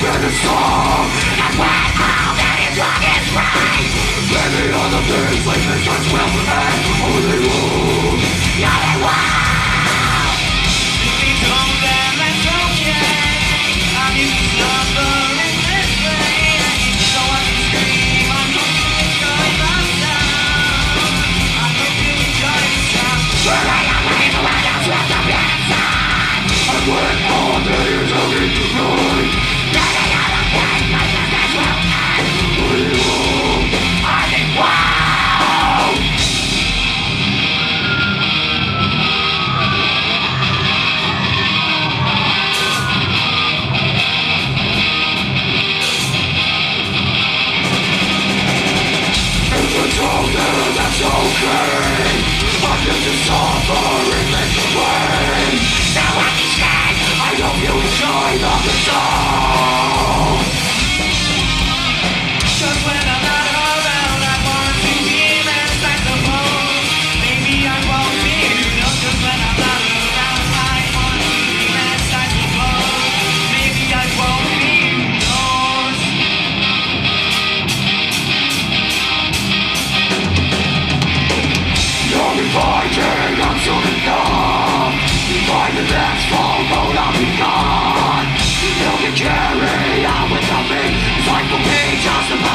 in the song. And when all that is wrong is right, maybe other things like this ones will end. Only one, not a one. If we told them it's okay, I'm used to suffering this way. So I can scream, I hope you enjoy the sound. I hope you enjoy the sound. But I am waiting for what else left to be inside. And when all the years of it destroyed, then another day my business will end. I think wow. If it's all there, that's okay. I'm used to suffering this way. Now I understand, I hope you enjoy the song. Just when I'm not around, I want to hear that saxophone. Maybe I won't be, you know. Just when I'm not around, I want to hear that saxophone. Maybe I won't be, who knows. You're inviting, I'm soon enough. Find the next fall, road I'll be gone. You can carry on without me. It's like for me just a